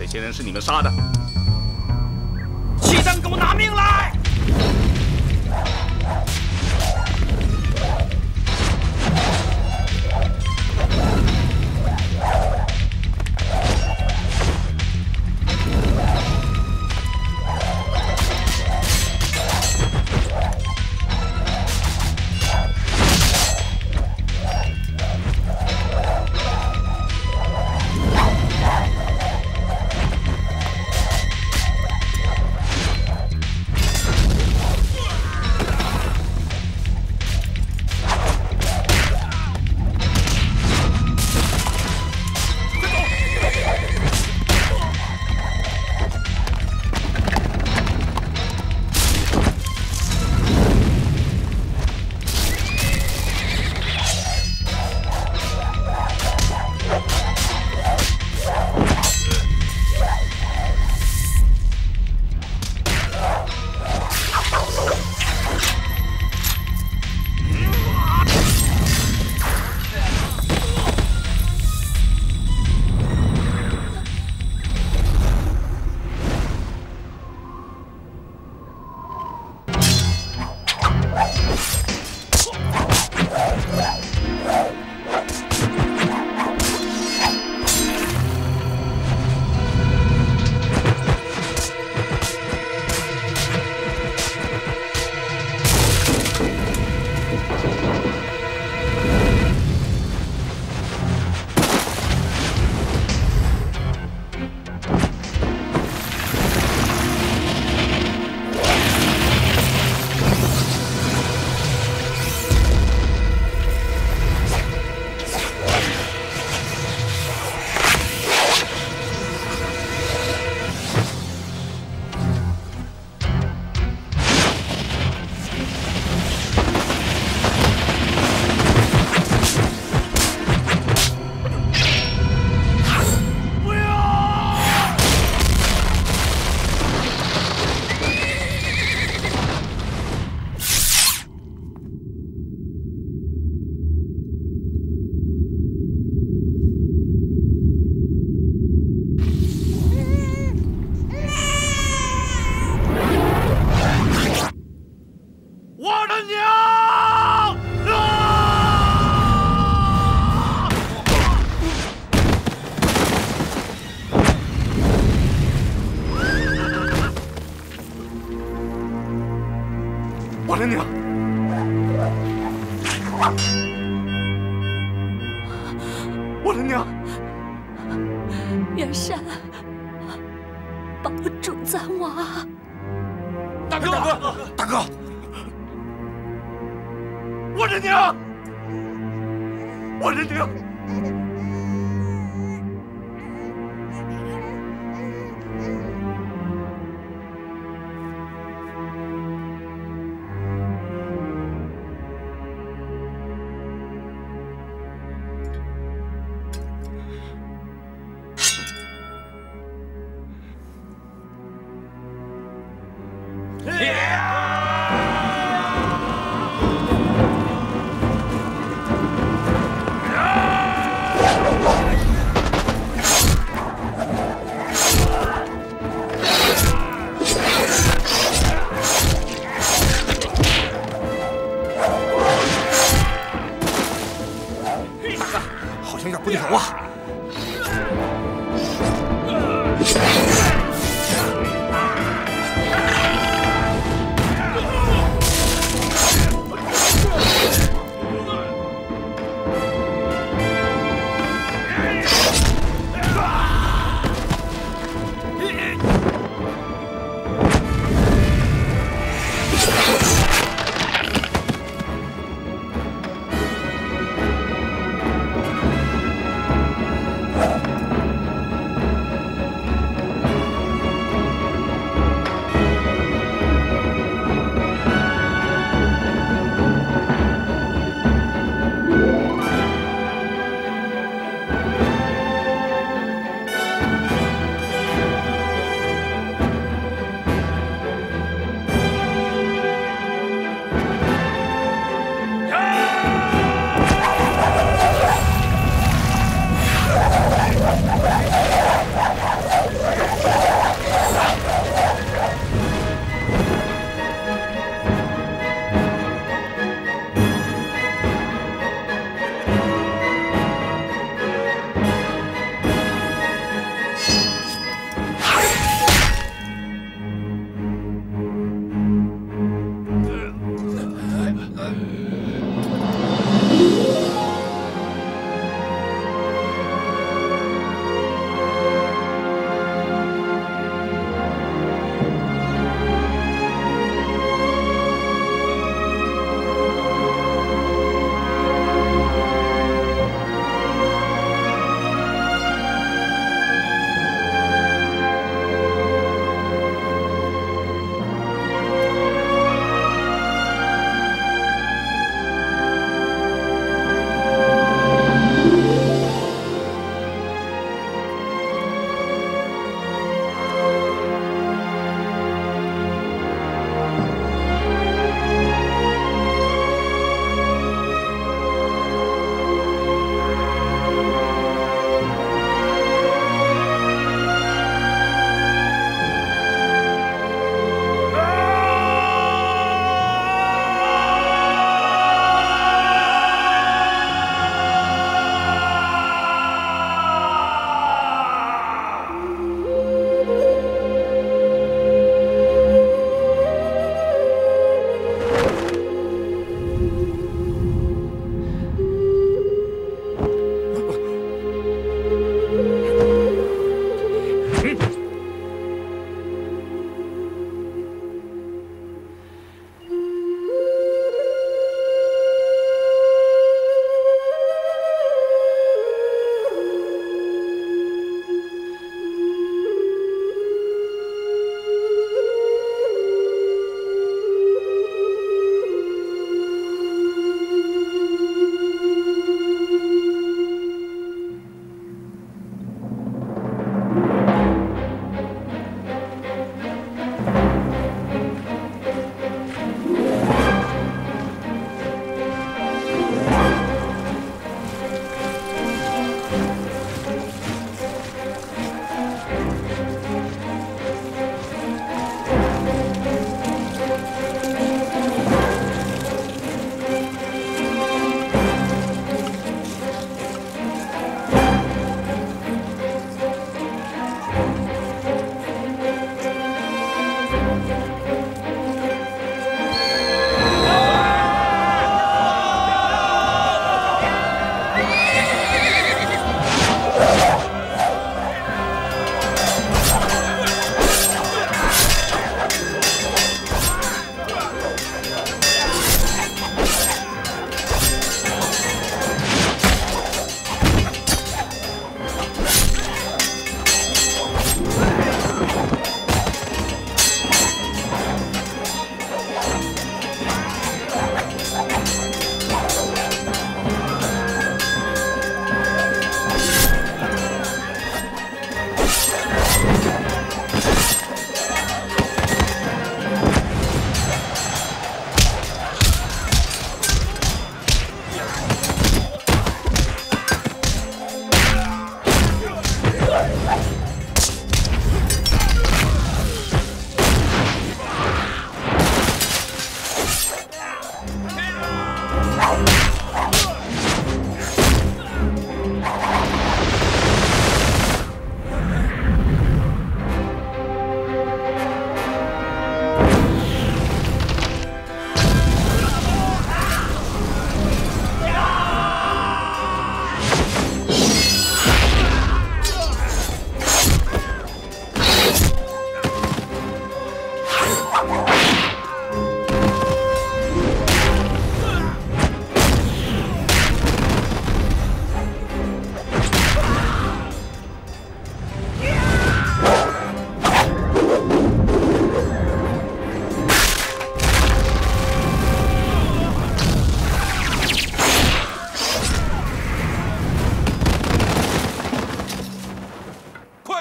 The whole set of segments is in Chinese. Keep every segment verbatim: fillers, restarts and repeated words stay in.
这些人是你们杀的，契丹，给我拿命来！ 我的娘！我的娘！ 元山，保住咱娃！ 大哥，大哥，大哥！我的娘！我的娘！ 啊！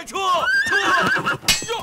快撤！撤！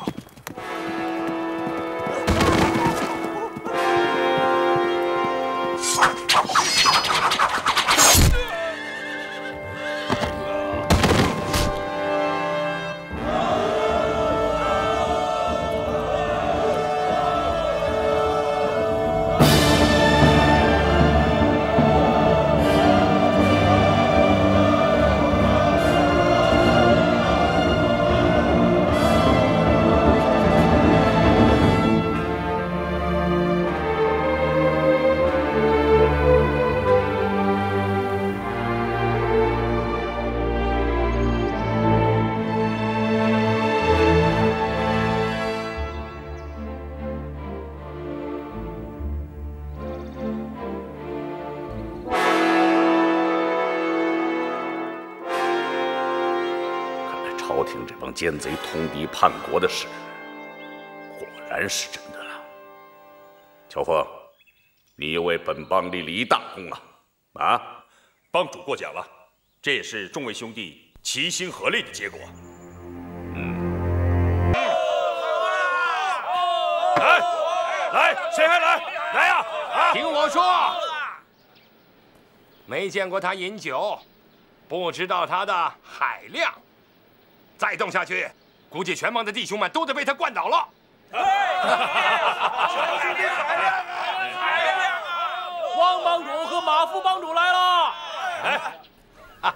朝廷这帮奸贼通敌叛国的事，果然是真的了。乔峰，你又为本邦立了一大功啊！啊， 帮主过奖了，这也是众位兄弟齐心合力的结果。嗯。来，来，谁还来？来呀！啊！ 听我说，没见过他饮酒，不知道他的海量。 再动下去，估计全帮的弟兄们都得被他灌倒了。 汪帮主和马副帮主来了。 哎，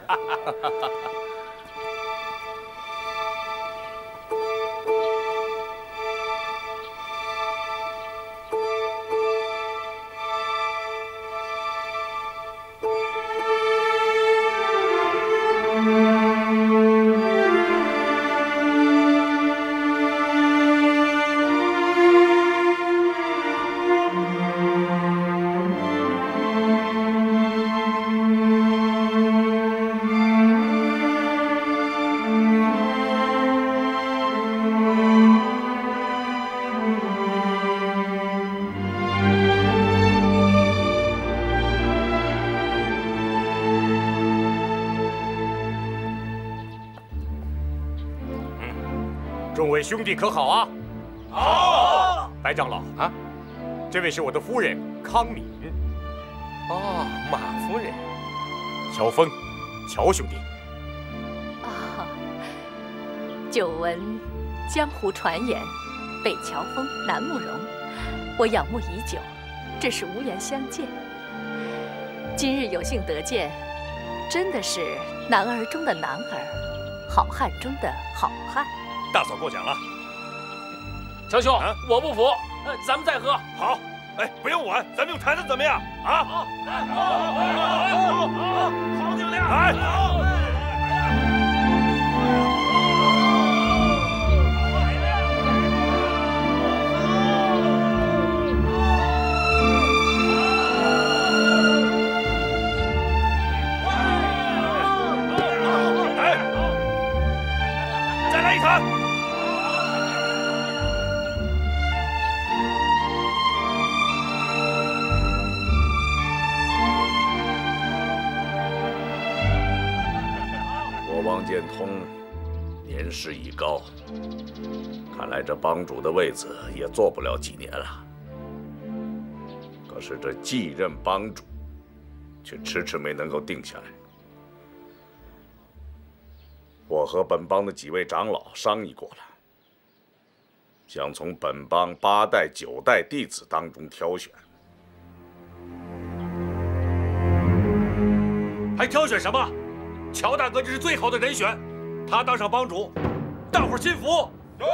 众位兄弟可好啊？ 好。 白长老啊，这位是我的夫人康敏。 哦，马夫人。 乔峰，乔兄弟。 啊，久闻江湖传言，北乔峰，南慕容，我仰慕已久，只是无缘相见。今日有幸得见，真的是男儿中的男儿，好汉中的好汉。 大嫂过奖了， 乔兄，啊、我不服，呃，咱们再喝。 好，哎，不用碗，咱们用坛子怎么样？啊！好，好，好，好，好酒量，来。来，再来一坛。 王建通年事已高，看来这帮主的位子也做不了几年了。可是这继任帮主，却迟迟没能够定下来。我和本帮的几位长老商议过了，想从本帮八代、九代弟子当中挑选。 还挑选什么？ 乔大哥这是最好的人选，他当上帮主，大伙儿心服。对，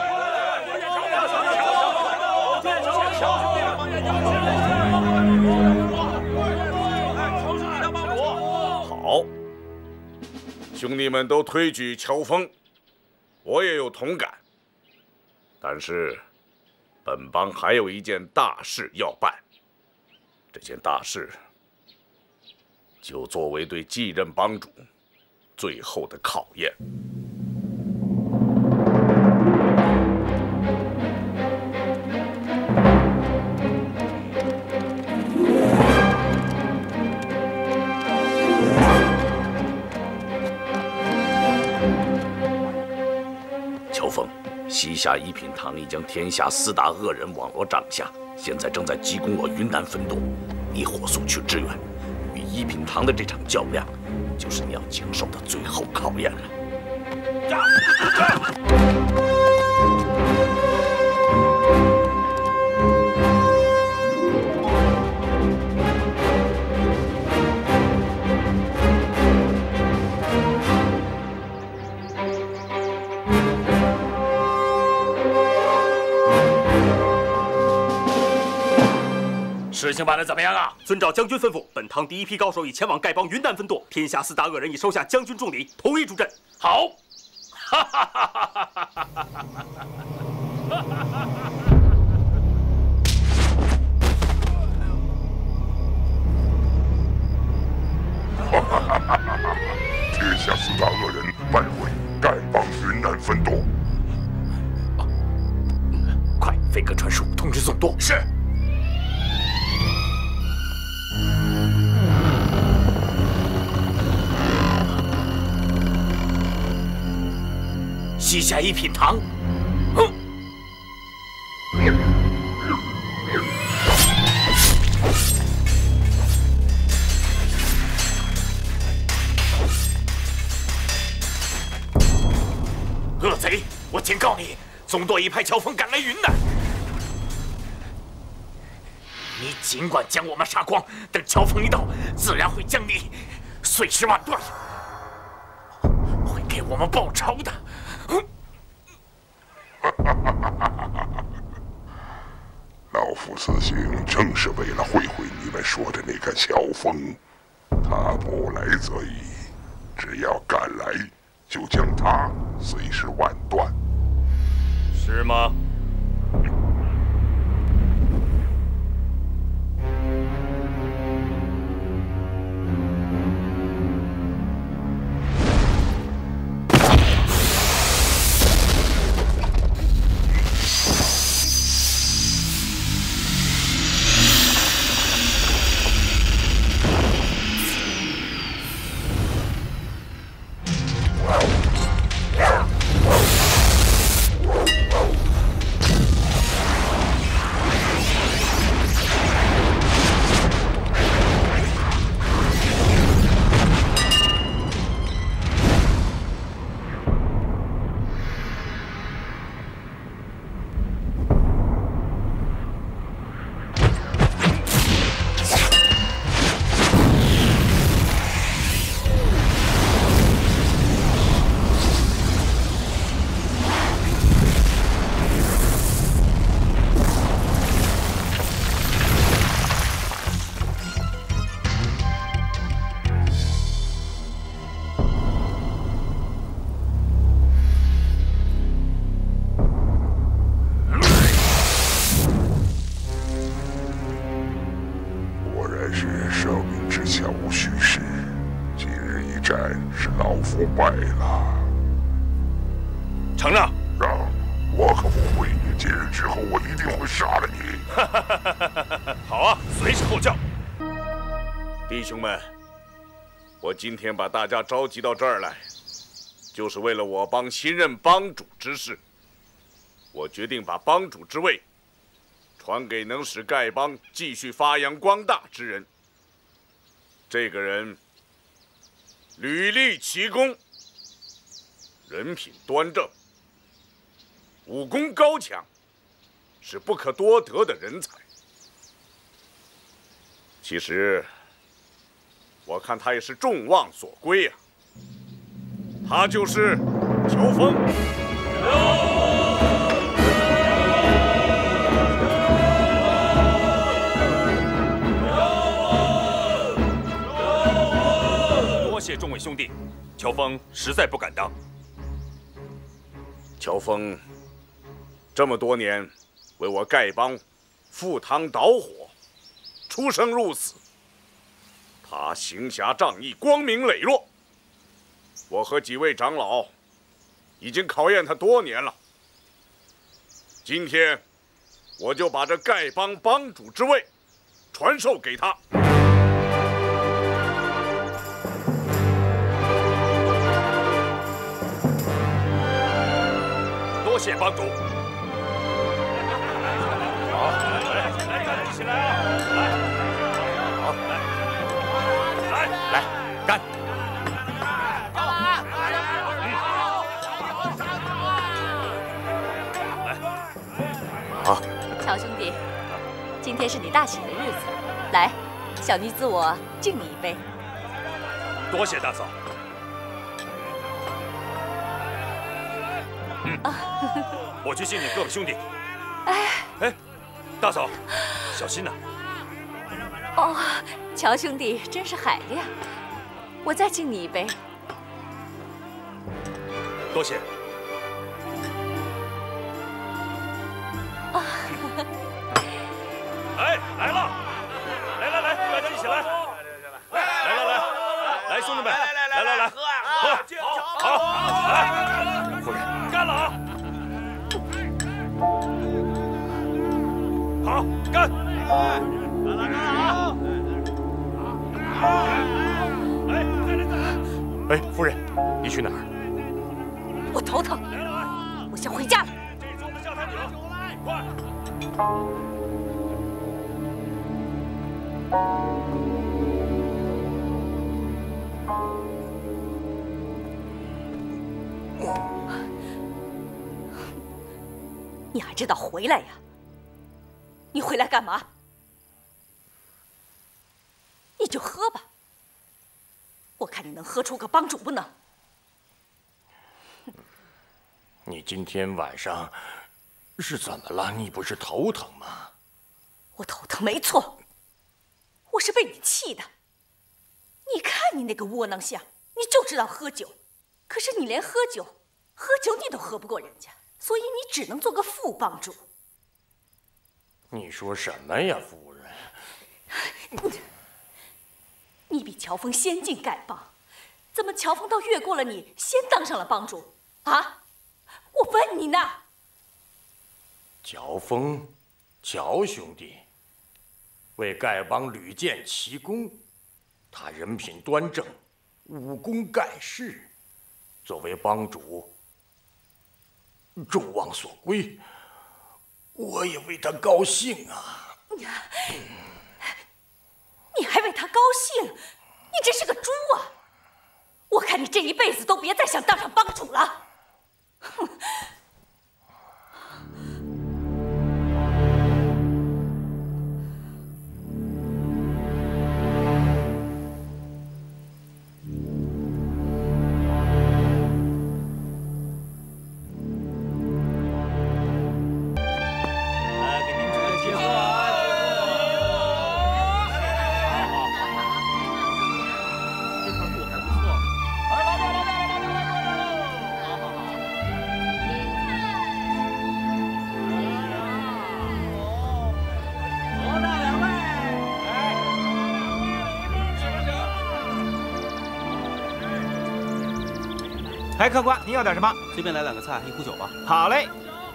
好，兄弟们都推举乔峰，我也有同感。但是，本帮还有一件大事要办，这件大事就作为对继任帮主 最后的考验。 峰，西夏一品堂已将天下四大恶人网罗掌下，现在正在急攻我云南分舵。你火速去支援，与一品堂的这场较量，就是你要经受的最后考验了。驾！驾！ 事情办得怎么样啊？ 遵照将军吩咐，本堂第一批高手已前往丐帮云南分舵，天下四大恶人已收下将军重礼，同意助阵。 好，哈哈哈哈哈哈哈哈！ 天下四大恶人拜会丐帮云南分舵。 快，飞鸽传书，通知总舵。是。 西夏一品堂，哼！恶贼，我警告你，总舵已派乔峰赶来云南，你尽管将我们杀光，等乔峰一到，自然会将你碎尸万段，会给我们报仇的。 老夫此行正是为了会会你们说的那个乔峰，他不来则已，只要赶来，就将他碎尸万段。 是吗？ 败了。 承让。 让，我可不会。今日之后，我一定会杀了你。 好啊，随时候叫。 弟兄们，我今天把大家召集到这儿来，就是为了我帮新任帮主之事。我决定把帮主之位传给能使丐帮继续发扬光大之人。这个人履历奇功，人品端正，武功高强，是不可多得的人才。其实，我看他也是众望所归啊。他就是乔峰。 多谢众位兄弟，乔峰实在不敢当。 乔峰这么多年为我丐帮赴汤蹈火，出生入死，他行侠仗义，光明磊落。我和几位长老已经考验他多年了。今天我就把这丐帮帮主之位传授给他。 多谢帮主。好，来来，大家一起来啊！来，好，来，来来，干！ 好，乔兄弟，今天是你大喜的日子，来，小女子我敬你一杯。 多谢大嫂。嗯，我去敬你各位兄弟。哎哎，大嫂，小心呐！ 哦，乔兄弟真是海量，我再敬你一杯。 多谢。 哎，来了！来来来，大家一起来！来来来，来兄弟们，来来来来，喝喝！好，来，夫人，干了啊！好，干！干了干了啊！哎，再来再来！ 哎，夫人，你去哪儿？ 我头疼，我想回家了。 这桌子交给你了，快！ 你还知道回来呀？你回来干嘛？你就喝吧，我看你能喝出个帮主不能？ 你今天晚上是怎么了？你不是头疼吗？ 我头疼没错，我是被你气的。你看你那个窝囊相，你就知道喝酒，可是你连喝酒，喝酒你都喝不过人家。 所以你只能做个副帮主。 你说什么呀，夫人？ 你比乔峰先进丐帮，怎么乔峰倒越过了你，先当上了帮主？啊！我问你呢。 乔峰，乔兄弟为丐帮屡建奇功，他人品端正，武功盖世，作为帮主。 众望所归，我也为他高兴啊！ 你还为他高兴？你真是个猪啊！我看你这一辈子都别再想当上帮主了。哼！ 哎，客官，您要点什么？随便来两个菜，一壶酒吧。好嘞，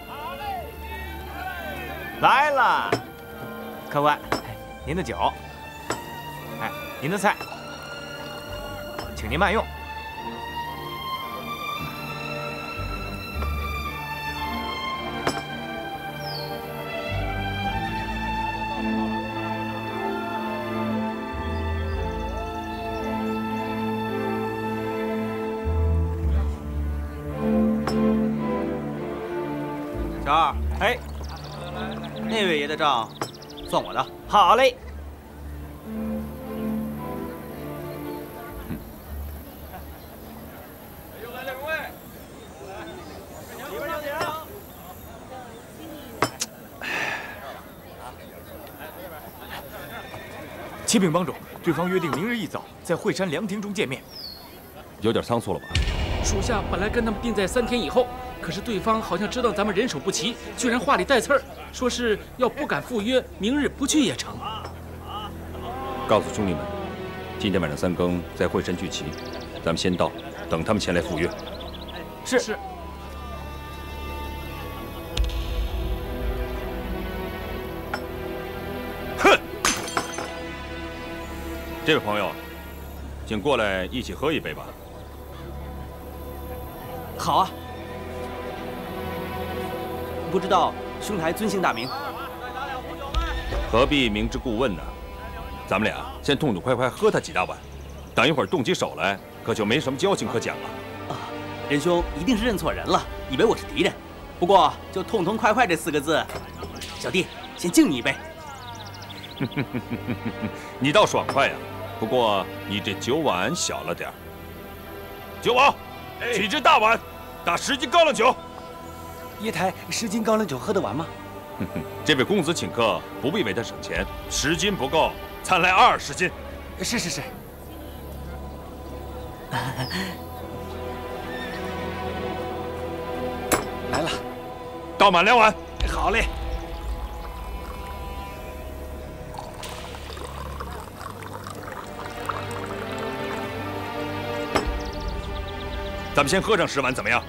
来了，客官，您的酒，哎，您的菜，请您慢用。小二，哎，那位爷的账算我的。好嘞。又来两位，里边请。启禀帮主，对方约定明日一早在惠山凉亭中见面。 有点仓促了吧？ 属下本来跟他们定在三天以后。 可是对方好像知道咱们人手不齐，居然话里带刺儿，说是要不敢赴约，明日不去也成。 告诉兄弟们，今天晚上三更在惠山聚齐，咱们先到，等他们前来赴约。 是是。 哼！这位朋友，请过来一起喝一杯吧。 好啊。 不知道兄台尊姓大名？ 何必明知故问呢？咱们俩先痛痛快快喝他几大碗，等一会儿动起手来，可就没什么交情可讲了。 啊，仁兄一定是认错人了，以为我是敌人。不过就痛痛快快这四个字，小弟先敬你一杯。 你倒爽快呀！不过你这酒碗小了点儿。酒保，几只大碗，打十斤高粱酒。 爷台十斤高粱酒喝得完吗？ 这位公子请客，不必为他省钱，十斤不够，咱来二十斤。 是是是。来了， 倒满两碗。 好嘞。 咱们先喝上十碗，怎么样？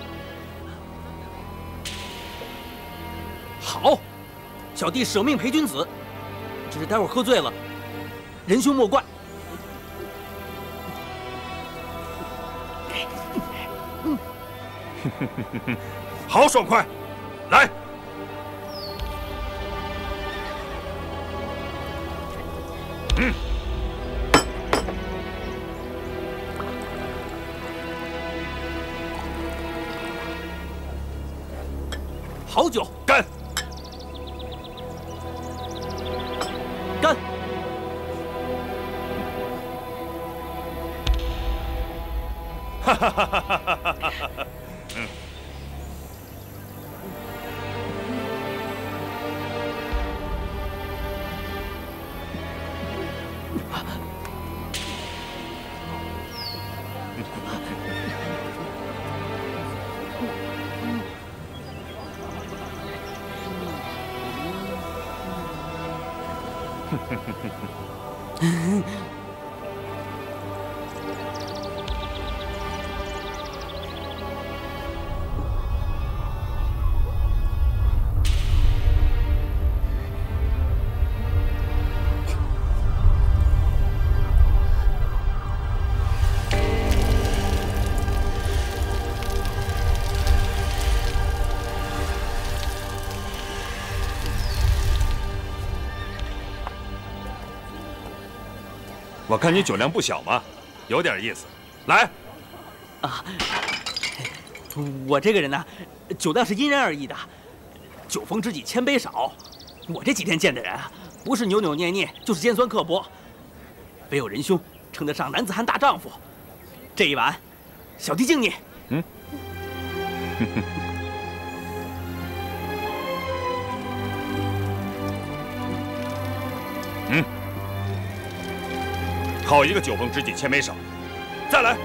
好，小弟舍命陪君子。只是待会儿喝醉了，仁兄莫怪。 好爽快，来。嗯。 好酒， 干！ 干！ 哈哈哈哈哈哈！嗯。我看你酒量不小嘛，有点意思。来， 啊，我这个人呢，酒量是因人而异的。酒逢知己千杯少，我这几天见的人啊，不是扭扭捏捏，就是尖酸刻薄。唯有仁兄称得上男子汉大丈夫。这一碗，小弟敬你。 嗯。嗯。好一个酒逢知己千杯少，再来。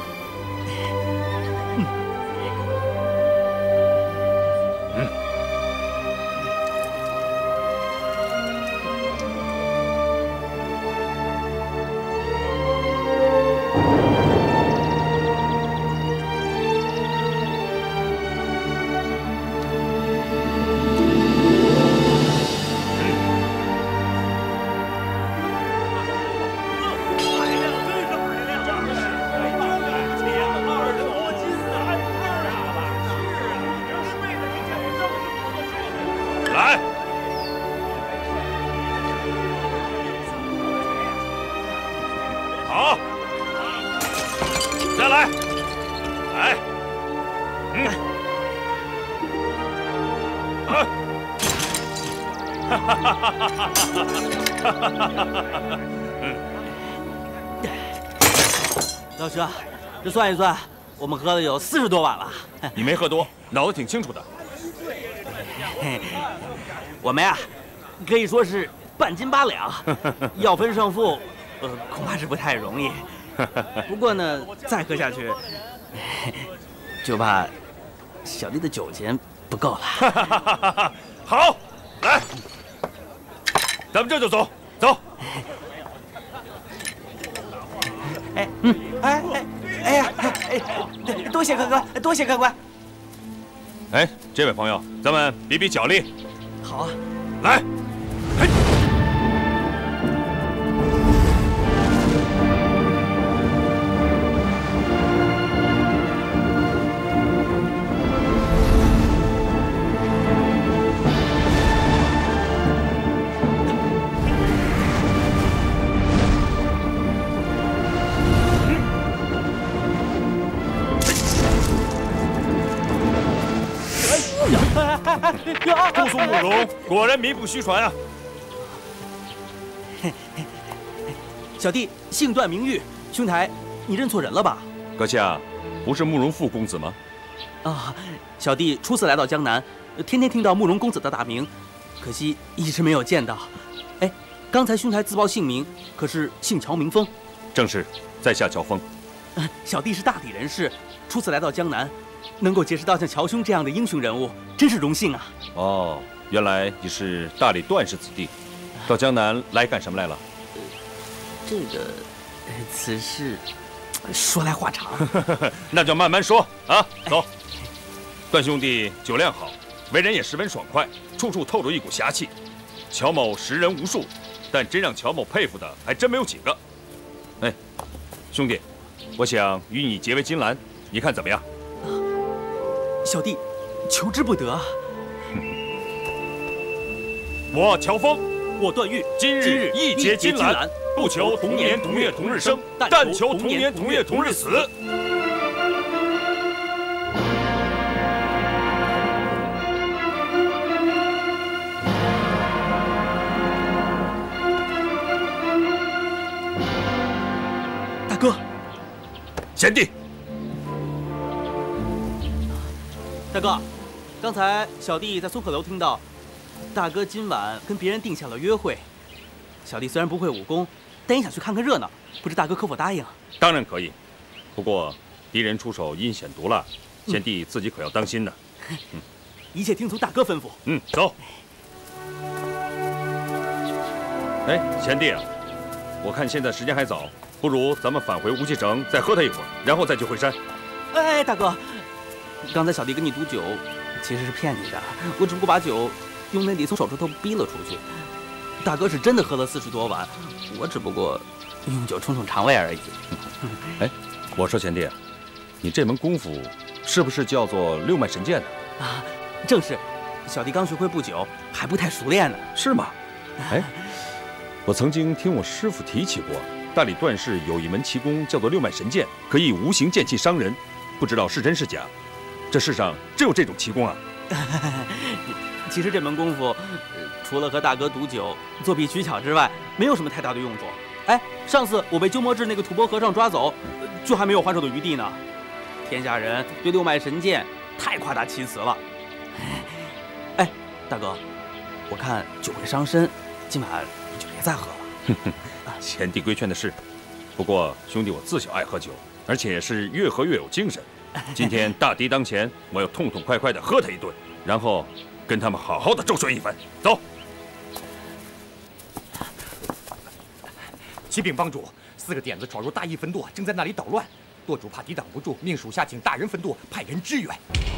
嗯。嗯。来，好，再来，来，嗯，啊，哈哈哈哈哈哈！嗯， 老师，这算一算，我们喝了有四十多碗了。 你没喝多，脑子挺清楚的。 我们呀，可以说是半斤八两，要分胜负，呃，恐怕是不太容易。不过呢，再喝下去，就怕小弟的酒钱不够了。 好，来，咱们这就走，走。 哎，嗯，哎哎哎呀，哎，多谢客官，多谢客官。 哎，这位朋友，咱们比比脚力。 好啊， 来。 姑苏慕容果然名不虚传啊！ 小弟姓段名玉，兄台，你认错人了吧？ 阁下不是慕容复公子吗？ 啊，小弟初次来到江南，天天听到慕容公子的大名，可惜一直没有见到。哎，刚才兄台自报姓名，可是姓乔名风？ 正是，在下乔峰。 小弟是大抵人士，初次来到江南，能够结识到像乔兄这样的英雄人物，真是荣幸啊！ 哦，原来你是大理段氏子弟，到江南来干什么来了？ 这个，此事说来话长， 那就慢慢说啊。走，段兄弟酒量好，为人也十分爽快，处处透着一股侠气。乔某识人无数，但真让乔某佩服的还真没有几个。哎，兄弟，我想与你结为金兰，你看怎么样？ 小弟求之不得。 我乔峰， 我段誉， 今日一结金兰。不求同年同月同日生，但求同年同月同日死。 大哥， 贤弟， 大哥，刚才小弟在松鹤楼听到，大哥今晚跟别人定下了约会。小弟虽然不会武功，但也想去看看热闹，不知大哥可否答应？ 当然可以，不过敌人出手阴险毒辣，贤弟自己可要当心呢。 嗯，一切听从大哥吩咐。 嗯，走。哎，贤弟啊，我看现在时间还早，不如咱们返回无锡城再喝他一会儿，然后再去会山。 哎，大哥，刚才小弟跟你赌酒，其实是骗你的，我只不过把酒用内力从手指头逼了出去。大哥是真的喝了四十多碗，我只不过用酒冲冲肠胃而已。 哎，我说贤弟，你这门功夫是不是叫做六脉神剑呢？ 啊，正是，小弟刚学会不久，还不太熟练呢。 是吗？哎，我曾经听我师父提起过，大理段氏有一门奇功叫做六脉神剑，可以无形剑气伤人，不知道是真是假。这世上真有这种奇功啊？ 其实这门功夫，除了和大哥赌酒、作弊取巧之外，没有什么太大的用处。哎，上次我被鸠摩智那个吐蕃和尚抓走，就还没有还手的余地呢。天下人对六脉神剑太夸大其词了。哎，大哥，我看酒会伤身，今晚你就别再喝了。 哼哼，贤弟规劝的是，不过兄弟我自小爱喝酒，而且是越喝越有精神。今天大敌当前，我要痛痛快快地喝他一顿，然后跟他们好好的周旋一番。走。 启禀帮主，四个点子闯入大义分舵，正在那里捣乱。舵主怕抵挡不住，命属下请大人分舵，派人支援。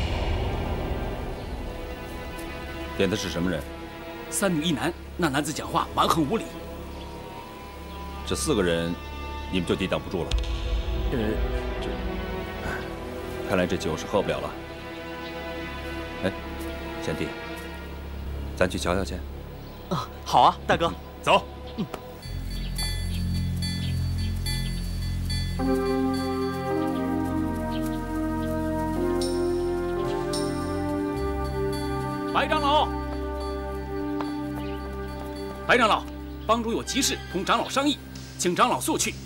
点的是什么人？ 三女一男，那男子讲话蛮横无理。 这四个人，你们就抵挡不住了。 呃，这， 看来这酒是喝不了了。哎，贤弟，咱去瞧瞧去。 啊，好啊，大哥， 走。 嗯。 白长老，白长老，帮主有急事同长老商议，请长老速去。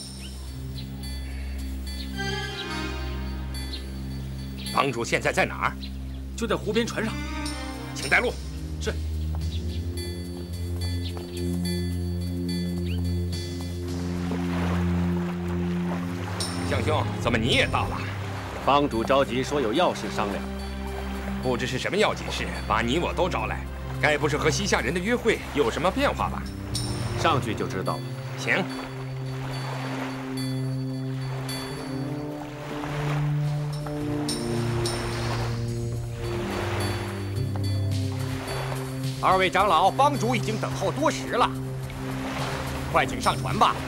帮主现在在哪儿？ 就在湖边船上， 请带路。 是。 向兄，怎么你也到了？ 帮主着急说有要事商量。 不知是什么要紧事，把你我都招来，该不是和西夏人的约会有什么变化吧？ 上去就知道了。 行。二位长老，帮主已经等候多时了，快请上船吧。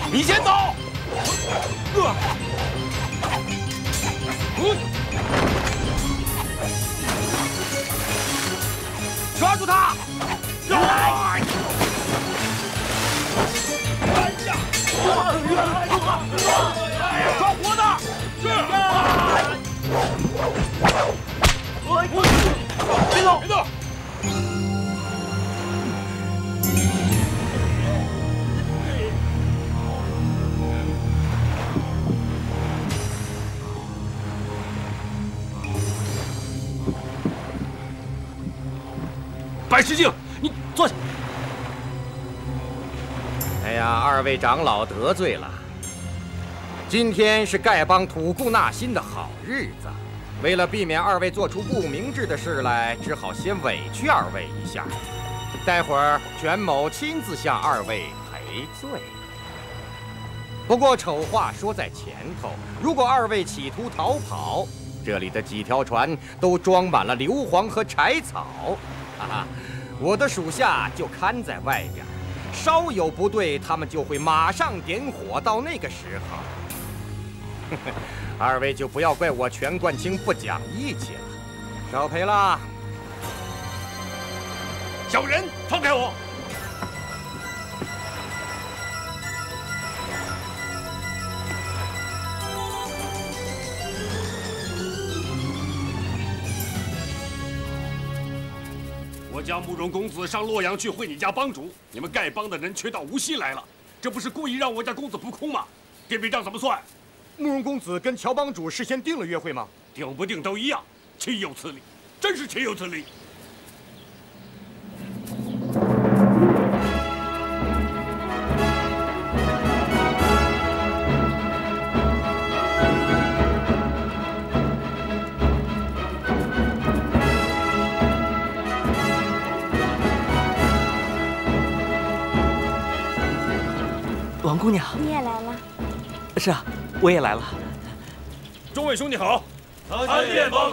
你先走。抓住他！来！抓活的！是。别动！别动！ 白石镜，你坐下。 哎呀，二位长老得罪了。今天是丐帮吐故纳新的好日子，为了避免二位做出不明智的事来，只好先委屈二位一下。待会儿权某亲自向二位赔罪。不过丑话说在前头，如果二位企图逃跑，这里的几条船都装满了硫磺和柴草。 啊，我的属下就看在外边，稍有不对，他们就会马上点火。到那个时候，呵呵二位就不要怪我全冠清不讲义气了。少赔了。 小人，放开我！我家慕容公子上洛阳去会你家帮主，你们丐帮的人却到无锡来了，这不是故意让我家公子扑空吗？这笔账怎么算？ 慕容公子跟乔帮主事先定了约会吗？ 定不定都一样，岂有此理！真是岂有此理！ 王姑娘， 你也来了。 是啊，我也来了。 众位兄弟好， 参见帮主。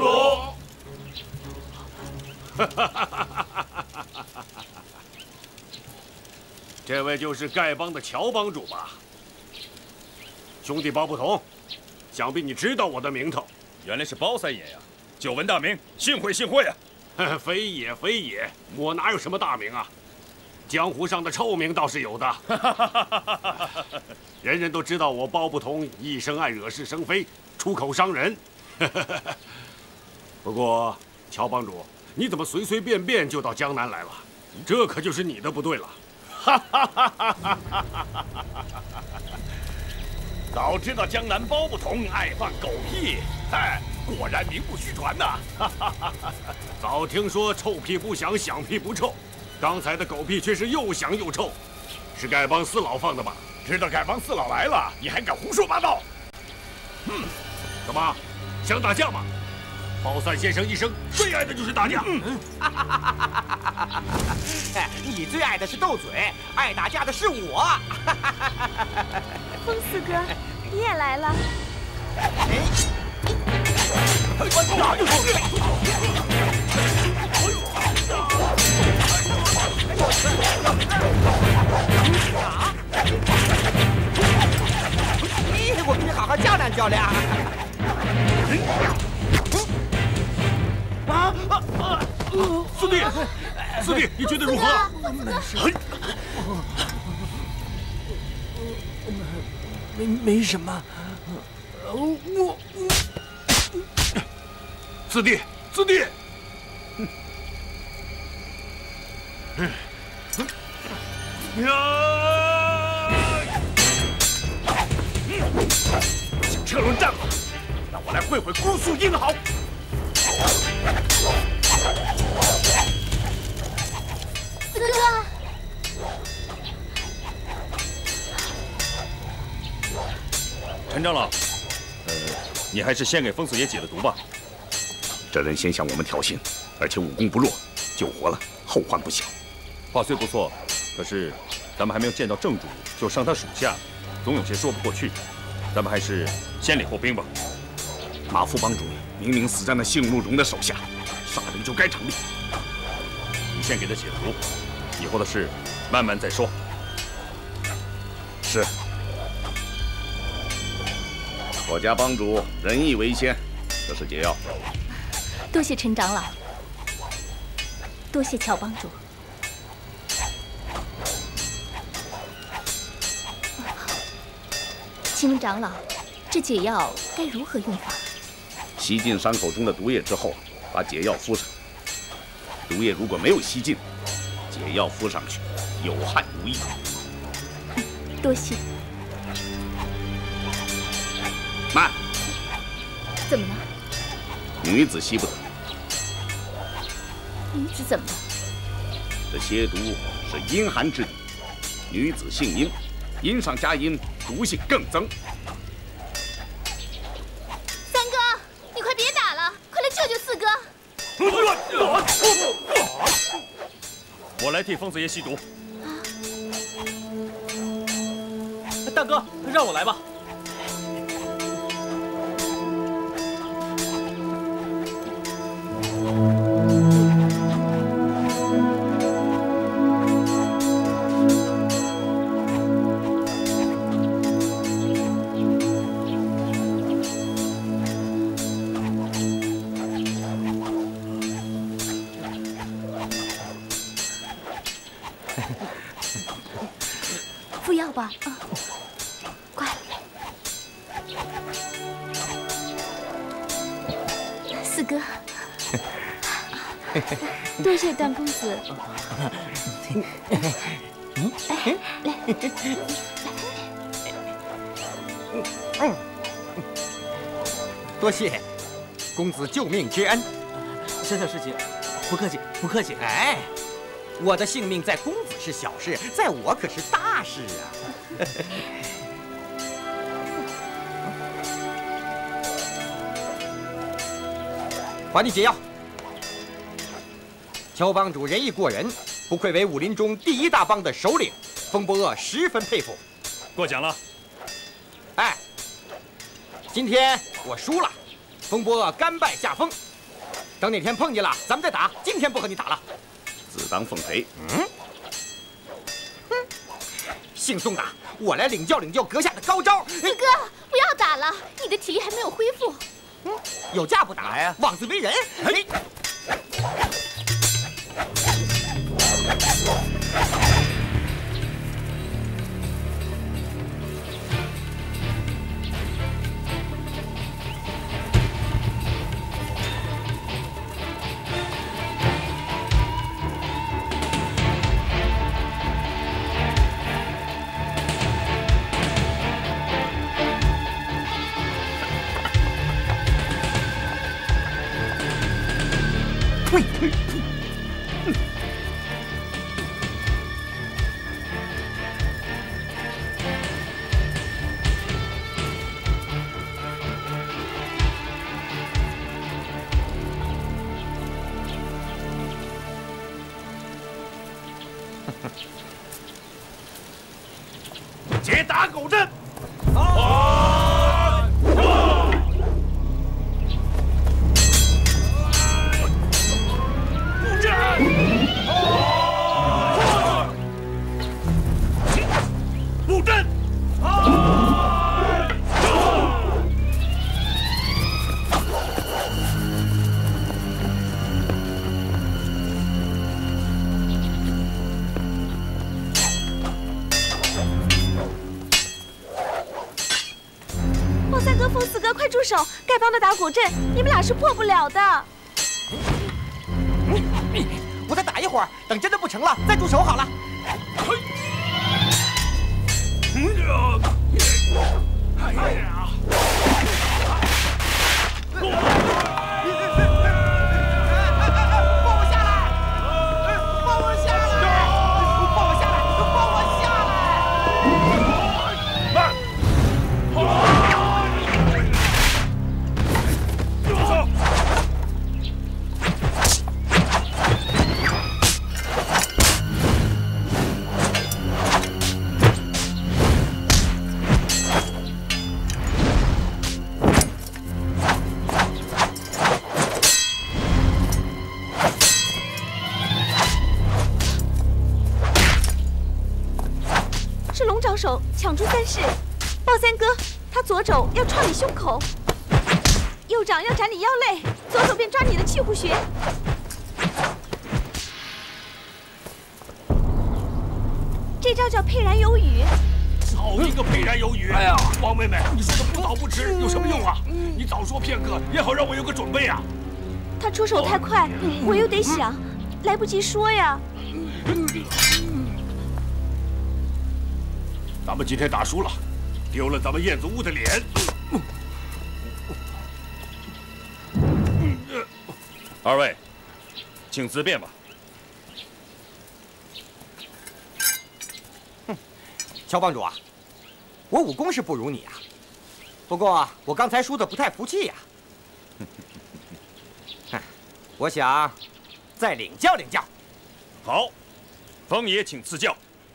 这位就是丐帮的乔帮主吧？兄弟包不同，想必你知道我的名头。 原来是包三爷呀！久闻大名，幸会幸会啊！ 非也非也，我哪有什么大名啊？ 江湖上的臭名倒是有的，人人都知道我包不同一生爱惹是生非，出口伤人。不过，乔帮主，你怎么随随便便就到江南来了？这可就是你的不对了。 早知道江南包不同爱放狗屁，哎，果然名不虚传呐！ 早听说臭屁不响，响屁不臭。 刚才的狗屁却是又响又臭，是丐帮四老放的吧？ 知道丐帮四老来了，你还敢胡说八道？ 嗯，怎么想打架吗？包三先生一生最爱的就是打架。嗯， 你最爱的是斗嘴，爱打架的是我。 风四哥，你也来了。 哎，我跟你好好较量较量。 啊啊！四弟，四弟，你觉得如何？ 没没什么。我四弟，四弟。 呀！ 想车轮战吗？让我来会会姑苏英豪。 四哥， 陈长老，呃，你还是先给风四爷解了毒吧。 这人先向我们挑衅，而且武功不弱，救活了，后患不小。 话虽不错，可是咱们还没有见到正主就伤他属下，总有些说不过去。咱们还是先礼后兵吧。 马副帮主明明死在那谢慕容的手下，杀人就该成立。 你先给他解毒，以后的事慢慢再说。 是。 我家帮主仁义为先，这是解药。 多谢陈长老，多谢乔帮主。请问长老，这解药该如何用法？ 吸尽伤口中的毒液之后，把解药敷上。毒液如果没有吸尽，解药敷上去有害无益。 多谢。 慢！ 怎么了？ 女子吸不得。 女子怎么了？ 这蝎毒是阴寒之毒，女子性阴，阴上加阴，毒性更增。 三哥，你快别打了，快来救救四哥！ 我来替疯子爷吸毒。 大哥，让我来吧。 敷药吧，啊，快！四哥，多谢段公子。哎，来， 嗯，多谢公子救命之恩。 小小事情，不客气，不客气。 哎。我的性命在公子是小事，在我可是大事啊！还你解药。乔帮主仁义过人，不愧为武林中第一大帮的首领，风伯鄂十分佩服。 过奖了。 哎，今天我输了，风伯鄂甘拜下风。等哪天碰见了，咱们再打。今天不和你打了。 自当奉陪。 嗯，哼，姓宋的，我来领教领教阁下的高招。 四哥，不要打了，你的体力还没有恢复。 嗯，有架不打呀，妄自为人。嘿。 退退！ 解打狗阵！ 啊！ 布阵！布阵！ 孟三哥、风四哥，快住手！丐帮的打果阵，你们俩是破不了的。 我再打一会儿，等真的不成了再住手好了。 哎呀！ 放我下来！放我下来！放我下来！放我下来！ 慢！走！ 是龙爪手抢出三式，鲍三哥， 他左肘要创你胸口，右掌要斩你腰肋，左手便抓你的气户穴。这招叫沛然有雨。 好一个沛然有雨！哎呀，王妹妹，你说的不早不迟有什么用啊？你早说片刻，也好让我有个准备啊。 他出手太快，我又得想，来不及说呀。 咱们今天打输了，丢了咱们燕子屋的脸。 二位，请自便吧。 哼，乔帮主啊，我武功是不如你啊，不过我刚才输的不太服气呀。我想再领教领教。 好，风爷请赐教。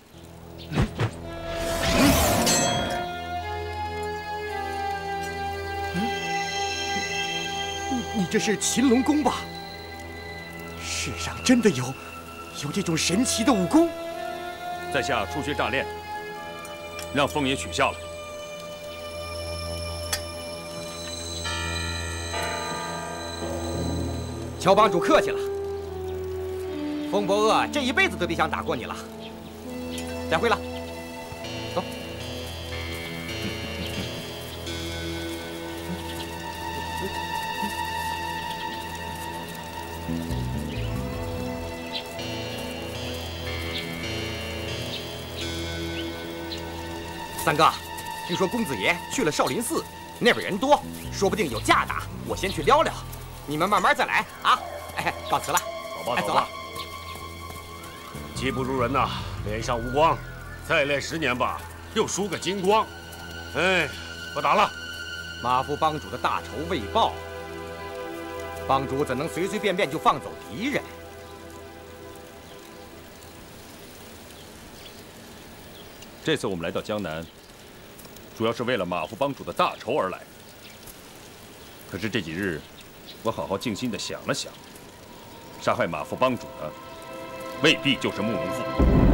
你这是擒龙功吧？世上真的有有这种神奇的武功？ 在下初学乍练，让风爷取下了。 乔帮主客气了，风伯鄂这一辈子都别想打过你了。再会了，走。三哥，听说公子爷去了少林寺，那边人多，说不定有架打。我先去撩撩，你们慢慢再来啊！哎，告辞了。 走吧， 哎，走了。 技不如人呐，脸上无光，再练十年吧，又输个精光。哎，不打了。 马夫帮主的大仇未报，帮主怎能随随便便就放走敌人？ 这次我们来到江南，主要是为了马夫帮主的大仇而来。可是这几日，我好好静心地想了想，杀害马夫帮主的未必就是慕容复。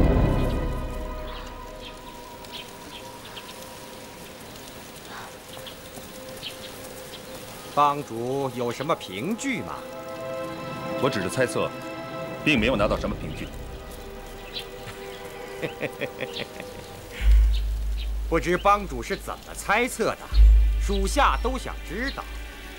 帮主有什么凭据吗？ 我只是猜测，并没有拿到什么凭据。 不知帮主是怎么猜测的，属下都想知道。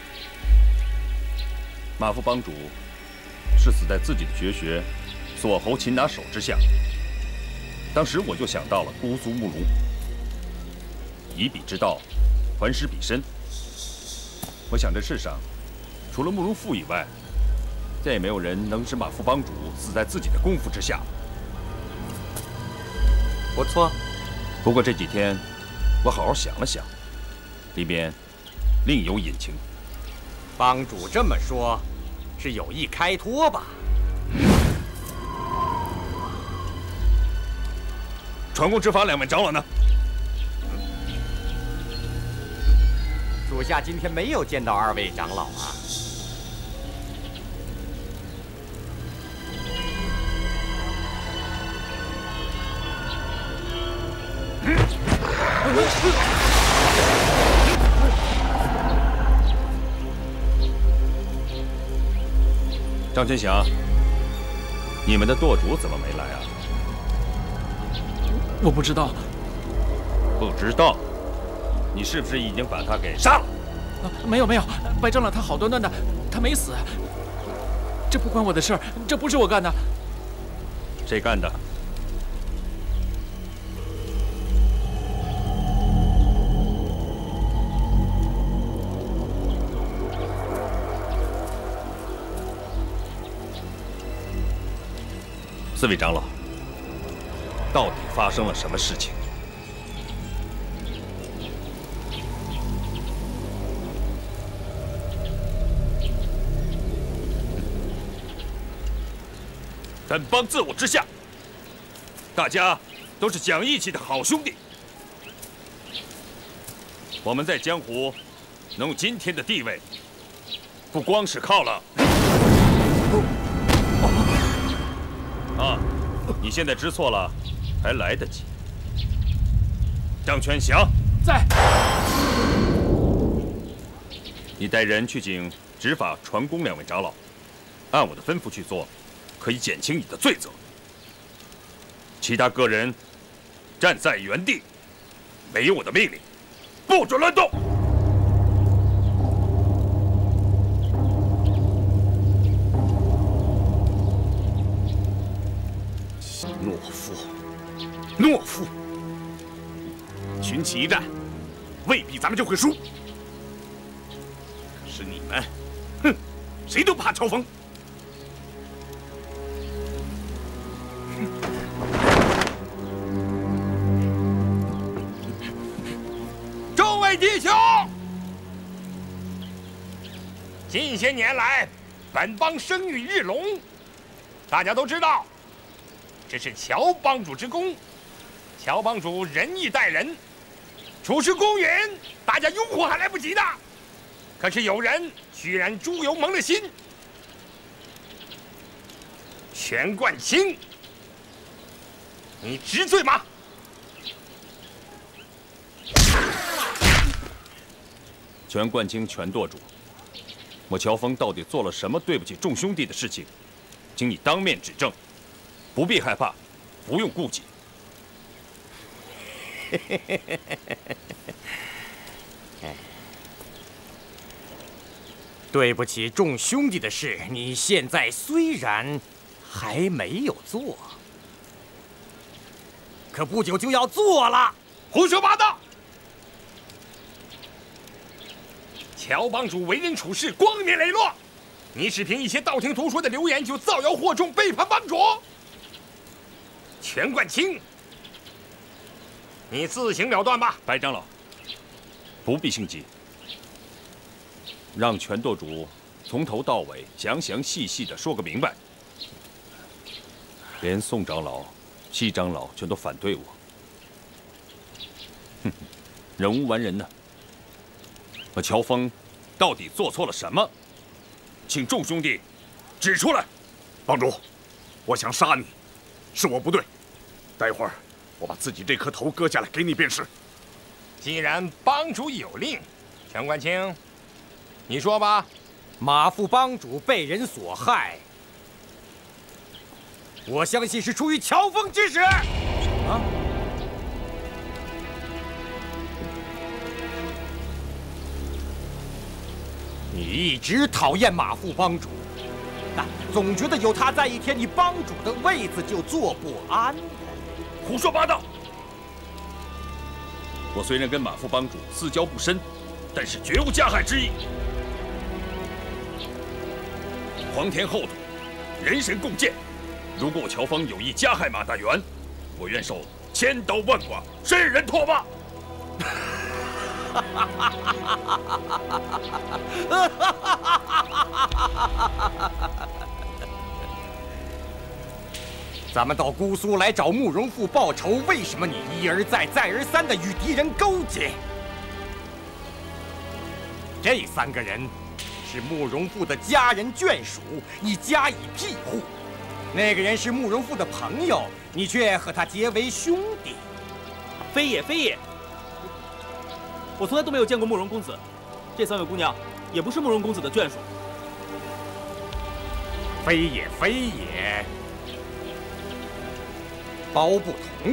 马夫帮主是死在自己的绝学锁喉擒拿手之下。当时我就想到了姑苏慕容，以彼之道，还施彼身。我想这世上，除了慕容复以外，再也没有人能使马夫帮主死在自己的功夫之下。 不错。 不过这几天，我好好想了想，里面另有隐情。 帮主这么说，是有意开脱吧？ 传功执法两位长老呢？ 属下今天没有见到二位长老啊。 张全祥，你们的舵主怎么没来啊？ 我不知道。 不知道？你是不是已经把他给杀了？ 啊，没有没有，白长老他好端端的，他没死。这不关我的事儿，这不是我干的。 谁干的？四位长老，到底发生了什么事情？本帮自我之下，大家都是讲义气的好兄弟。我们在江湖能有今天的地位，不光是靠了……啊，你现在知错了，还来得及。张全祥， 在。 你带人去请执法、传功两位长老，按我的吩咐去做，可以减轻你的罪责。其他个人站在原地，没有我的命令，不准乱动。 懦夫，懦夫！群起一战，未必咱们就会输。可是你们，哼，谁都怕乔峰。 众位弟兄，近些年来，本邦声誉日隆，大家都知道。 这是乔帮主之功，乔帮主仁义待人，处事公允，大家拥护还来不及呢。可是有人居然猪油蒙了心。全冠清，你知罪吗？ 全冠清，全舵主，我乔峰到底做了什么对不起众兄弟的事情？请你当面指证。 不必害怕，不用顾忌。 对不起众兄弟的事，你现在虽然还没有做，可不久就要做了。 胡说八道！乔帮主为人处事光明磊落，你只凭一些道听途说的流言就造谣惑众，背叛帮主。 全冠清，你自行了断吧。 白长老，不必心急，让全舵主从头到尾详详细细的说个明白。连宋长老、西长老全都反对我，哼，人无完人呢。我乔峰到底做错了什么？请众兄弟指出来。 帮主，我想杀你。 是我不对，待会儿我把自己这颗头割下来给你便是。 既然帮主有令，全冠清，你说吧。 马副帮主被人所害，我相信是出于乔峰之使。啊！你一直讨厌马副帮主。 总觉得有他在一天，你帮主的位子就坐不安。 胡说八道！我虽然跟马副帮主私交不深，但是绝无加害之意。皇天厚土，人神共鉴。如果我乔峰有意加害马大元，我愿受千刀万剐，身人唾骂。咱们到姑苏来找慕容复报仇，为什么你一而再、再而三的与敌人勾结？这三个人是慕容复的家人眷属，你加以庇护；那个人是慕容复的朋友，你却和他结为兄弟。 非也，非也！我从来都没有见过慕容公子，这三位姑娘也不是慕容公子的眷属。 非也，非也。 包不同，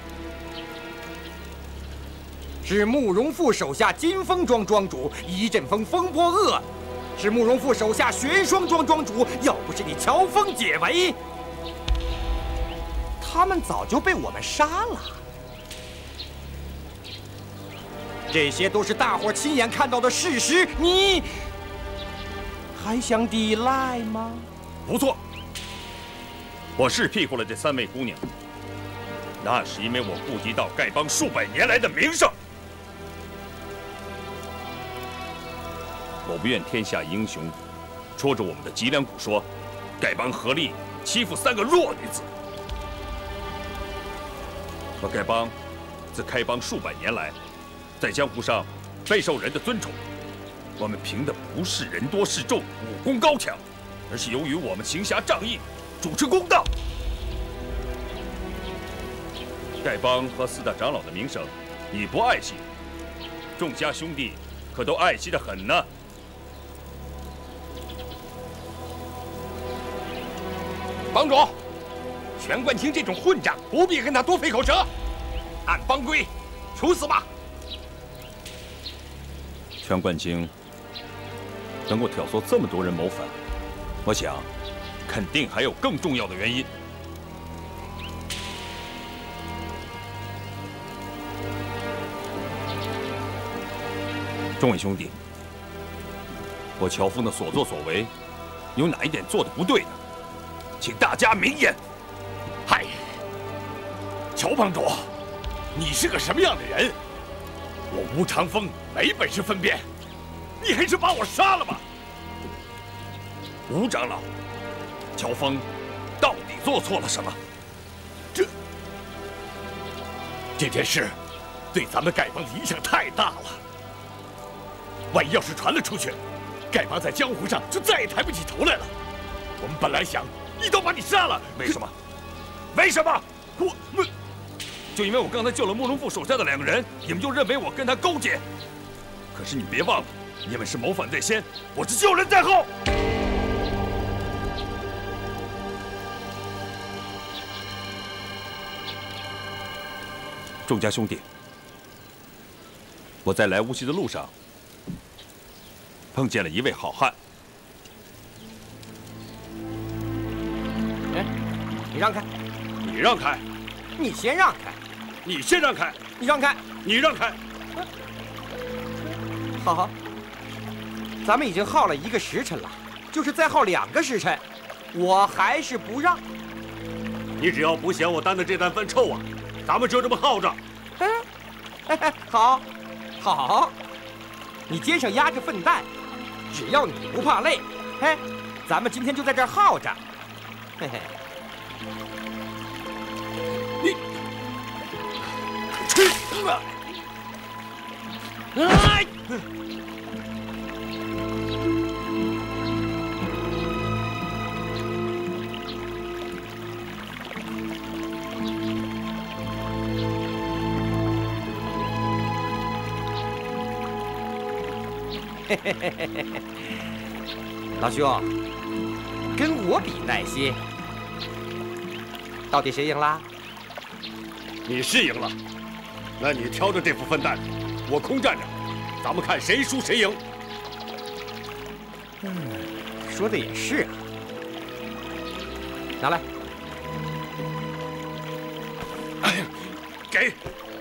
是慕容复手下金风庄庄主一阵风风波恶，是慕容复手下玄霜庄庄主。要不是你乔峰解围，他们早就被我们杀了。这些都是大伙亲眼看到的事实，你还想抵赖吗？ 不错，我是庇护了这三位姑娘。 那是因为我顾及到丐帮数百年来的名声，我不愿天下英雄戳着我们的脊梁骨说，丐帮合力欺负三个弱女子。我丐帮自开帮数百年来，在江湖上备受人的尊崇。我们凭的不是人多势众、武功高强，而是由于我们行侠仗义、主持公道。 丐帮和四大长老的名声，你不爱惜， 众家兄弟可都爱惜得很呢。 帮主，全冠清这种混账，不必跟他多费口舌，按帮规处死吧。 全冠清能够挑唆这么多人谋反，我想肯定还有更重要的原因。众位兄弟，我乔峰的所作所为，有哪一点做的不对的？请大家明言。 嗨，乔帮主，你是个什么样的人？我吴长风没本事分辨，你还是把我杀了吧。 吴长老，乔峰到底做错了什么？ 这这件事对咱们丐帮的影响太大了。万一要是传了出去，丐帮在江湖上就再也抬不起头来了。我们本来想一刀把你杀了， 为什么？为什么？ 我我就因为我刚才救了慕容复手下的两个人，你们就认为我跟他勾结？可是你别忘了，你们是谋反在先，我是救人在后。众家兄弟，我在来无锡的路上碰见了一位好汉。 哎，你让开！ 你让开！ 你先让开！ 你先让开！ 你让开！ 你让开！ 好好，咱们已经耗了一个时辰了，就是再耗两个时辰，我还是不让。 你只要不嫌我担的这担饭臭啊，咱们就这么耗着。 哎，好，好，你肩上压着粪担，只要你不怕累，嘿，咱们今天就在这儿耗着。嘿嘿， 你去吧！哎！ 嘿嘿嘿嘿嘿，老兄，跟我比耐心，到底谁赢了？ 你是赢了，那你挑着这副粪担，我空站着，咱们看谁输谁赢。 嗯，说的也是啊，拿来。 哎呀，给。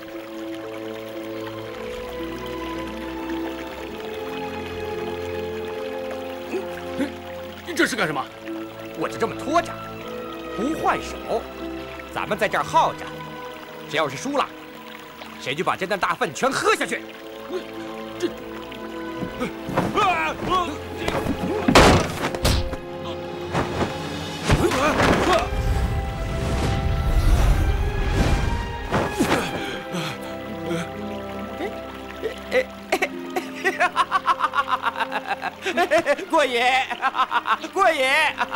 这是干什么？ 我就这么拖着，不换手，咱们在这儿耗着。谁要是输了，谁就把这担大粪全喝下去。这，啊！过瘾，过瘾！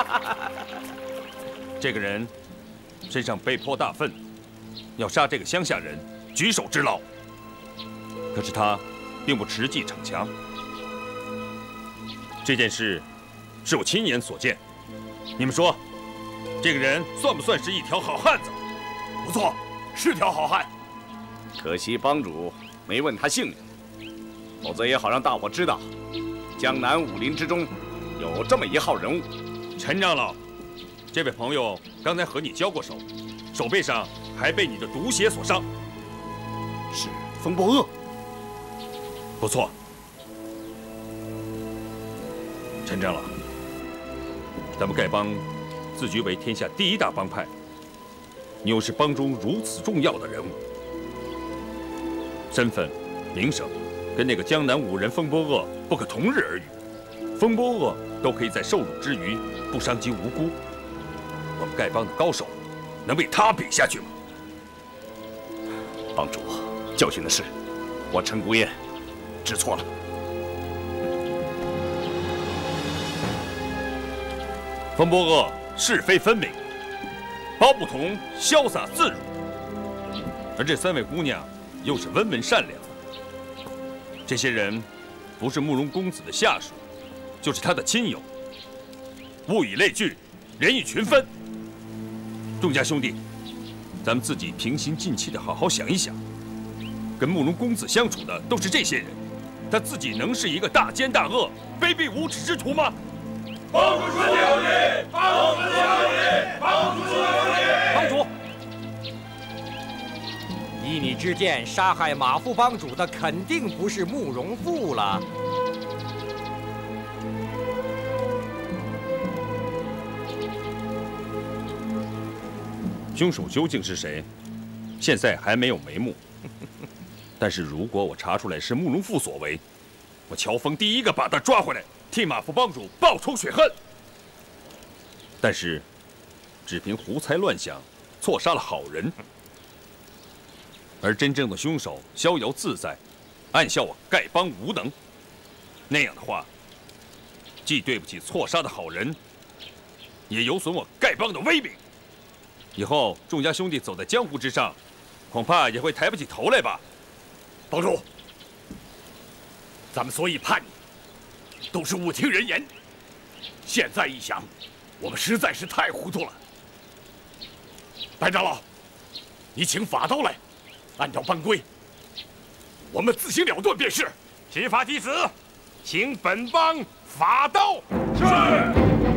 这个人身上背泼大粪，要杀这个乡下人，举手之劳。可是他并不持计逞强。这件事是我亲眼所见，你们说，这个人算不算是一条好汉子？ 不错，是条好汉。 可惜帮主没问他姓名，否则也好让大伙知道，江南武林之中有这么一号人物。 陈长老，这位朋友刚才和你交过手，手背上还被你的毒血所伤。 是风波恶。 不错，陈长老，咱们丐帮自居为天下第一大帮派，你又是帮中如此重要的人物，身份、名声跟那个江南武人风波恶不可同日而语。风波恶都可以在受辱之余不伤及无辜，我们丐帮的高手能被他比下去吗？ 帮主，教训的是我陈孤雁知错了。 风波恶是非分明，包不同潇洒自如，而这三位姑娘又是温文善良， 这些人不是慕容公子的下属，就是他的亲友。物以类聚，人以群分。众家兄弟，咱们自己平心静气的好好想一想，跟慕容公子相处的都是这些人，他自己能是一个大奸大恶、卑鄙无耻之徒吗？ 帮主兄弟有礼！帮主兄弟！帮主兄弟！ 帮主，依你之见，杀害马副帮主的肯定不是慕容复了。 凶手究竟是谁？现在还没有眉目。但是如果我查出来是慕容复所为，我乔峰第一个把他抓回来，替马副帮主报仇雪恨。但是，只凭胡猜乱想，错杀了好人，而真正的凶手逍遥自在，暗笑我丐帮无能。那样的话，既对不起错杀的好人，也有损我丐帮的威名。以后众家兄弟走在江湖之上，恐怕也会抬不起头来吧。 帮主，咱们所以叛你，都是误听人言。现在一想，我们实在是太糊涂了。白长老，你请法刀来，按照班规，我们自行了断便是。执法弟子，请本帮法刀。是。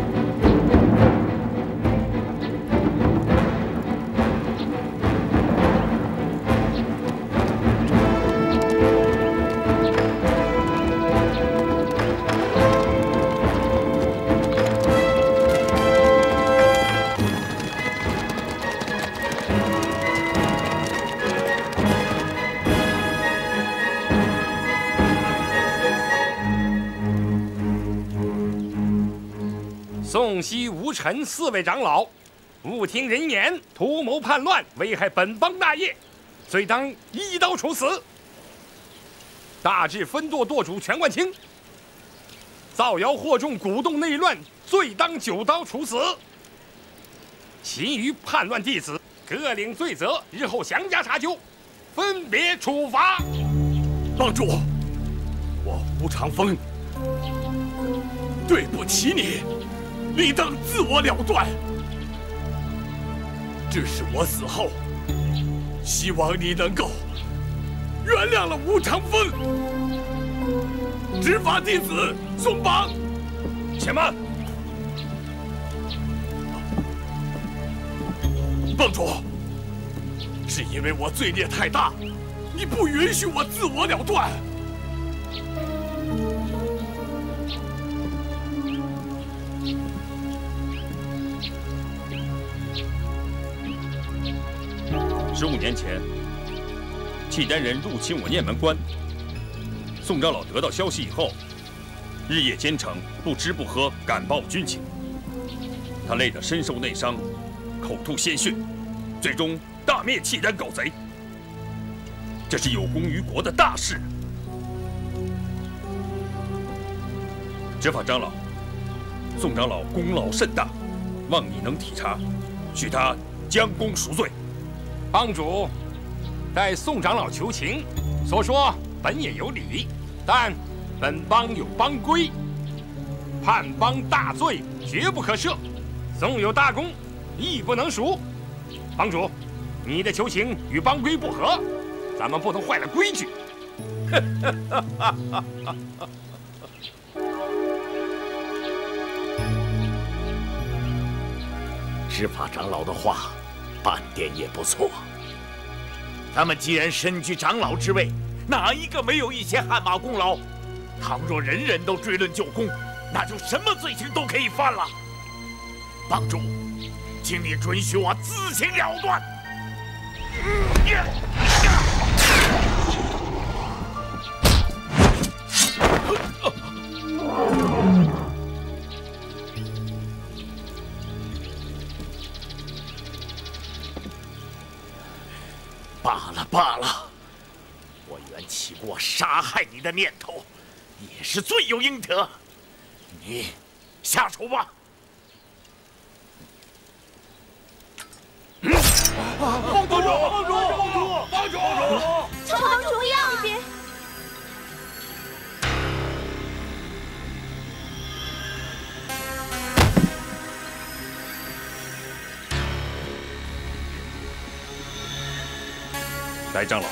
宋西、吴尘四位长老，误听人言，图谋叛乱，危害本帮大业，罪当一刀处死。大治分舵舵主全冠清，造谣惑众，鼓动内乱，罪当九刀处死。其余叛乱弟子各领罪责，日后详加查究，分别处罚。 帮主，我吴长风对不起你。理当自我了断。只是我死后，希望你能够原谅了吴长风。执法弟子宋邦， 且慢。 帮主，是因为我罪孽太大，你不允许我自我了断。 十五年前，契丹人入侵我雁门关，宋长老得到消息以后，日夜兼程，不吃不喝，赶报军情。他累得身受内伤，口吐鲜血，最终大灭契丹狗贼。这是有功于国的大事。执法长老，宋长老功劳甚大，望你能体察，许他将功赎罪。 帮主，待宋长老求情，所说本也有理，但本帮有帮规，叛帮大罪绝不可赦，纵有大功，亦不能赎。帮主，你的求情与帮规不合，咱们不能坏了规矩。 执法长老的话半点也不错。他们既然身居长老之位，哪一个没有一些汗马功劳？倘若人人都追论旧功，那就什么罪行都可以犯了。帮主，请你准许我自行了断。嗯呀罢了罢了，我原起过杀害你的念头，也是罪有应得。你下手吧。 嗯，帮主，帮主，帮主，帮主， 求帮主让一边。 白长老，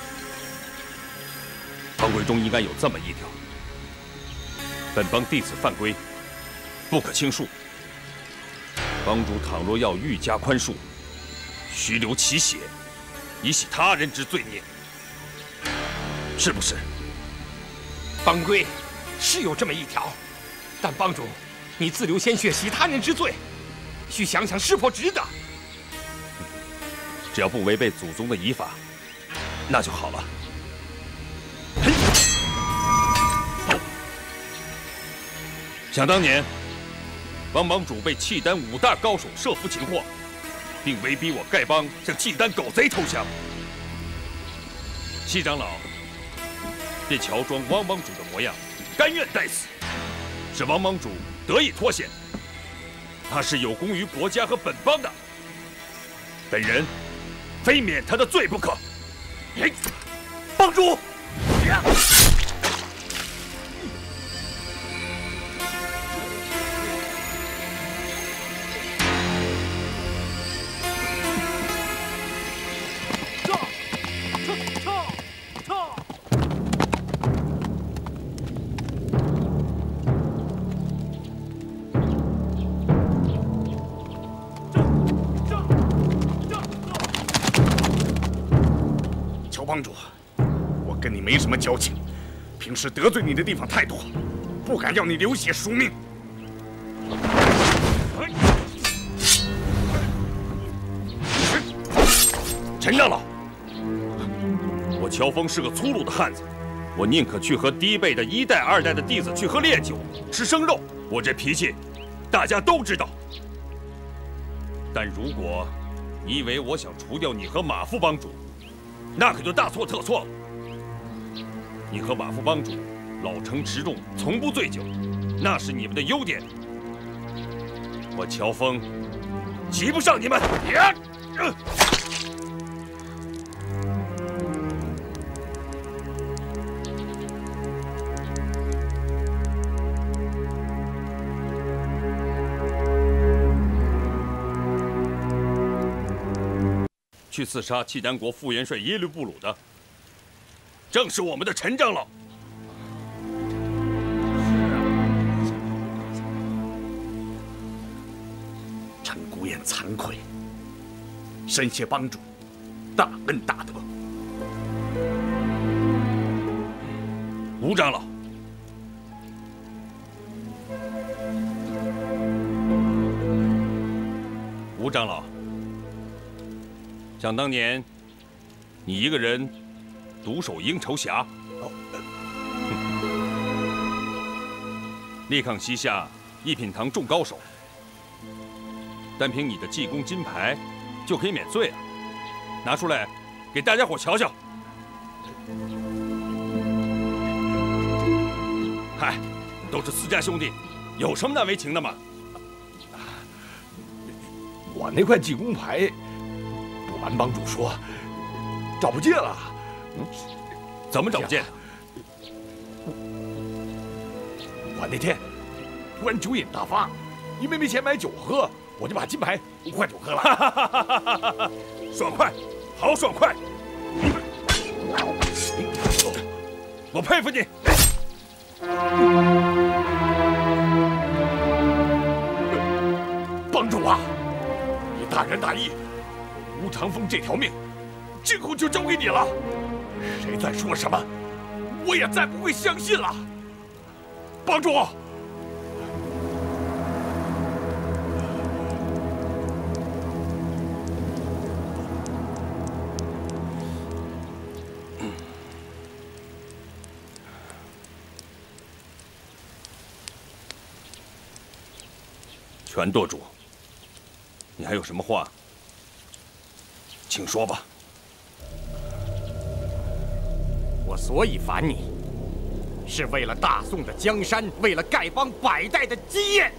帮规中应该有这么一条：本帮弟子犯规，不可轻恕。帮主倘若要愈加宽恕，须流其血，以洗他人之罪孽，是不是？ 帮规是有这么一条，但帮主，你自流鲜血洗他人之罪，需想想是否值得。 只要不违背祖宗的遗法，那就好了。想当年，帮帮主被契丹五大高手设伏擒获，并威逼我丐帮向契丹狗贼投降。戚长老便乔装汪帮主的模样，甘愿待死，使汪帮主得以脱险。他是有功于国家和本帮的，本人非免他的罪不可。帮主！ 帮主，我跟你没什么交情，平时得罪你的地方太多，不敢要你流血赎命。 陈长老，我乔峰是个粗鲁的汉子，我宁可去和低辈的一代、二代的弟子去喝烈酒、吃生肉，我这脾气，大家都知道。但如果你以为我想除掉你和马副帮主，那可就大错特错了。你和马副帮主老成持重，从不醉酒，那是你们的优点。我乔峰及不上你们。呀！呃去刺杀契丹国副元帅耶律布鲁的，正是我们的陈长老。 陈孤雁惭愧，深谢帮主大恩大德。 吴长老，吴长老。想当年，你一个人独守鹰巢峡，力抗西夏一品堂众高手，单凭你的济公金牌就可以免罪啊！拿出来给大家伙瞧瞧。嗨，都是私家兄弟，有什么难为情的吗？ 我那块济公牌。瞒帮主说，找不见了。 嗯，怎么找不见？ 我那天突然酒瘾大发，因为没钱买酒喝，我就把金牌换酒喝了。 爽快，好爽快！我佩服你。 帮主啊，你大仁大义。吴长风这条命，今后就交给你了。谁再说什么，我也再不会相信了。帮主， 全舵主，你还有什么话？请说吧。 我所以烦你，是为了大宋的江山，为了丐帮百代的基业。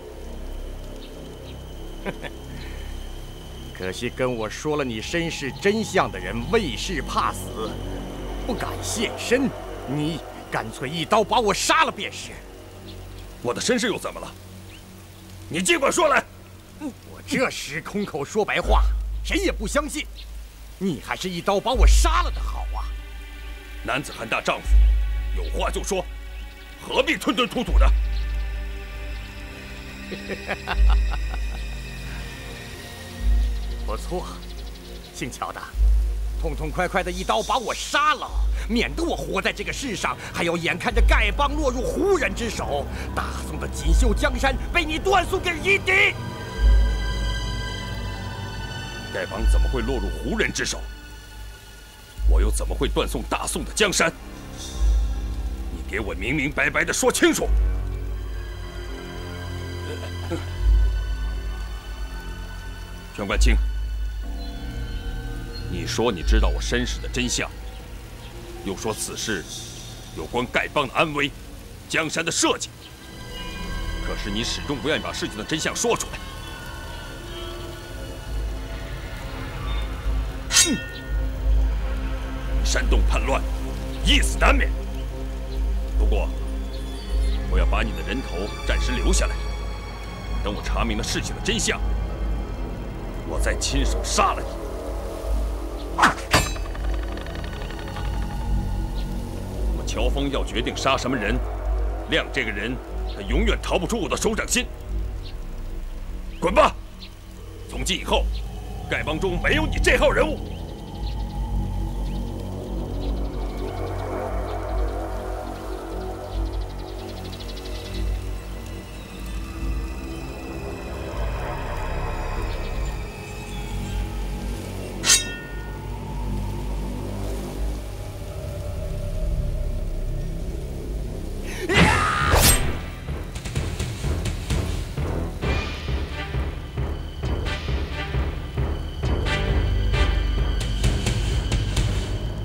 可惜跟我说了你身世真相的人，为事怕死，不敢现身。你干脆一刀把我杀了便是。 我的身世又怎么了？你尽管说来。 我这时空口说白话。谁也不相信， 你还是一刀把我杀了的好啊！ 男子汉大丈夫，有话就说，何必吞吞吐吐的？ 不错，姓乔的，痛痛快快的一刀把我杀了，免得我活在这个世上，还要眼看着丐帮落入胡人之手，大宋的锦绣江山被你断送给夷狄。 丐帮怎么会落入胡人之手？我又怎么会断送大宋的江山？你给我明明白白的说清楚！全冠清，你说你知道我身世的真相，又说此事有关丐帮的安危、江山的设计，可是你始终不愿意把事情的真相说出来。嗯，煽动叛乱，一死难免。不过，我要把你的人头暂时留下来，等我查明了事情的真相，我再亲手杀了你。我乔峰要决定杀什么人，亮这个人，他永远逃不出我的手掌心。滚吧！从今以后，丐帮中没有你这号人物。